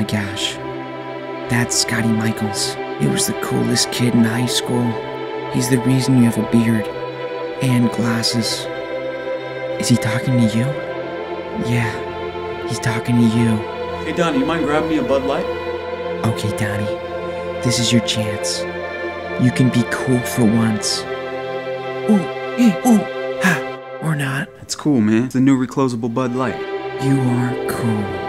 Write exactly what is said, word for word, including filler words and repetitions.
gosh. That's Scotty Michaels. He was the coolest kid in high school. He's the reason you have a beard. And glasses. Is he talking to you? Yeah, he's talking to you. Hey Donnie, you mind grabbing me a Bud Light? Okay, Donnie. This is your chance. You can be cool for once. Ooh, eh, ooh, ha, or not. It's cool, man. It's a new reclosable Bud Light. You are cool.